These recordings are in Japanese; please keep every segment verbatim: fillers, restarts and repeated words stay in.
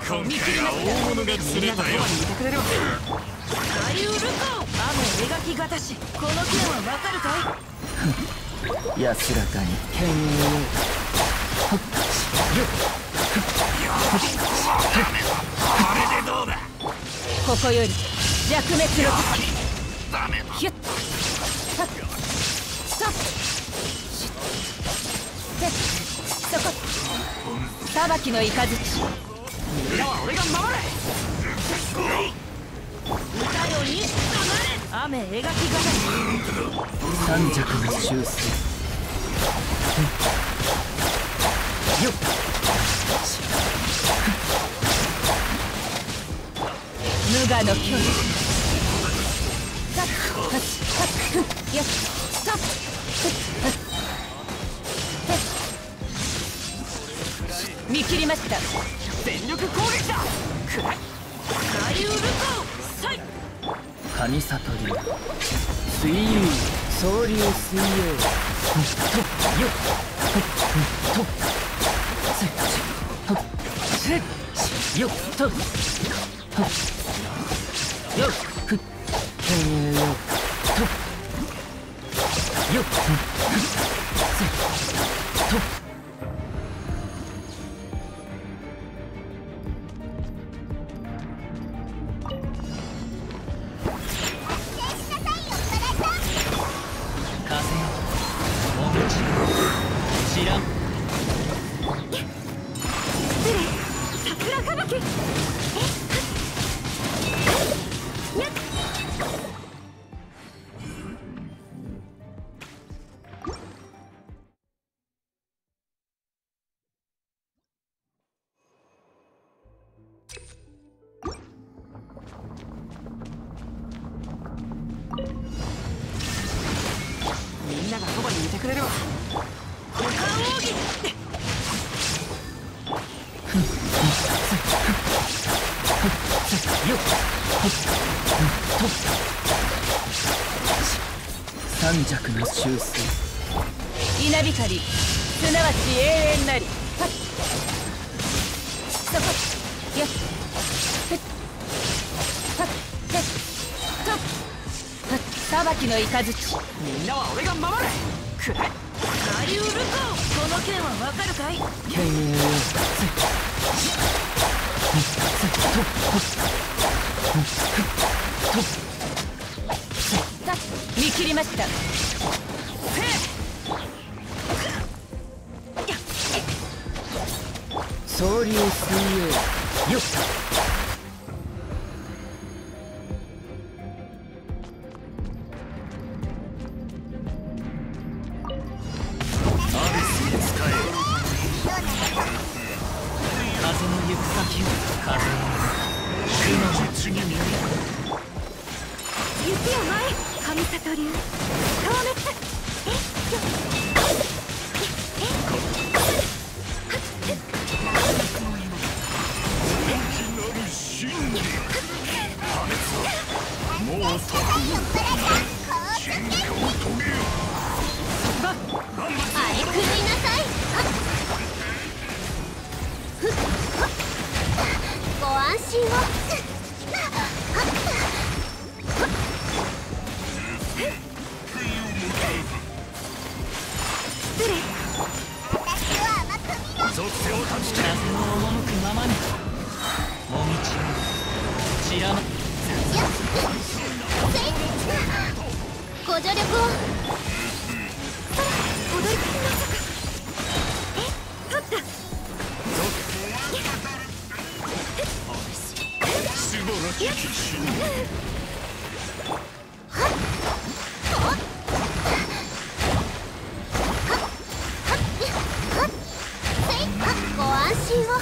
今回は大物が釣れたよ。 アリウルコ雨描きがたし、この件はわかるかい？安らかに剣をあれでどうだ。 ここより弱滅の時。 ダメだ。 ヒュッハッストップシュッセッそこ裁きの雷。みんなは俺が守れ。歌よに雨描きがたし。 三尺の修正よっ無我の距離。タッハッハッフッよっストップフッハッ見切りました。全力攻撃だ。くらいアリウルコサイカニサト流水遊総流水泳とよっとせっとせっよっとよっふっ剣栄よっとよっせっとみんながそばにいてくれるわ。股間奥義三尺の修正稲光すなわち永遠なり。はっそこよっふっはっへっとはっ裁きの雷。みんなは俺が守れ。くらいアリウルコこの件はわかるかい？ 剣栄よせっさ見切りました。 総流水泳よっ風の行く先を風の雲の次に雪を前神里流消滅。えもうそこ進化を遂げよ。 あれくるいなさい。ご安心を。失礼。 属性を断ち切れ。 風の赴くままにもみち散らまご助力を。踊りきりましたか。え、取った。 素晴らしき進化。 ご安心を。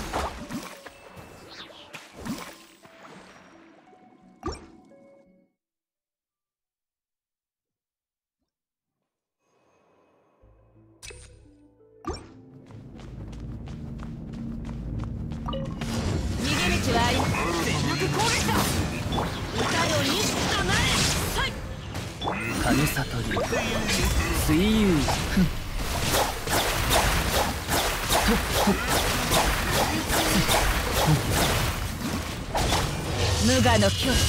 逃げ道はあり。全力攻撃だ。歌よにとなれ。さい金里流水遊ふんとっほっ無我の境地。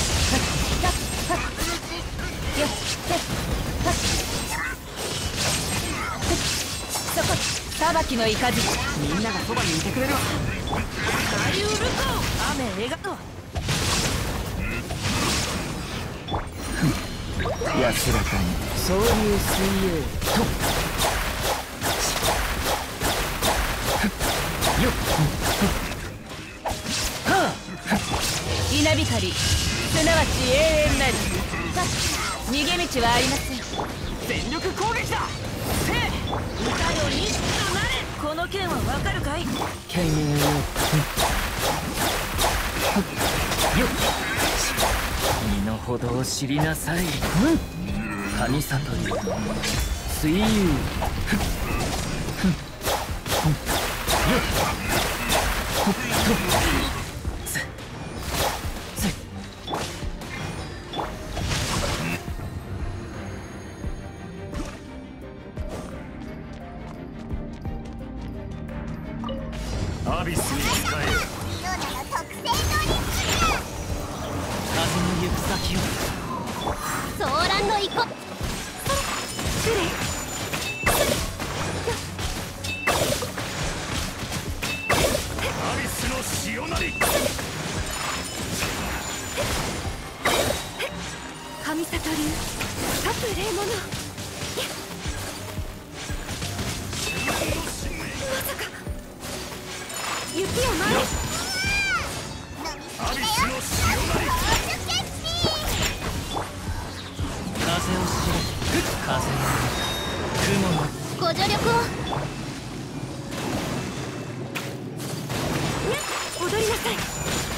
よっそこ裁きの雷。 みんながそばにいてくれるわ。 大ウルコ雨笑顔。 安らかに総流水泳とよっはあ稲光すなわち永遠なり。さ逃げ道はありません。 全力攻撃だ。せいいかよにとなれ。この剣はわかるかい。 剣よよっ身の程を知りなさい。神里に水遊アビスに使えよ。 風の行く先をソーランの一個。 アビスの潮なり。 神里流カプレーモノ。まさか雪を舞え。 アビスの潮なり。 風を知れ風の雲のご助力を。踊りなさい。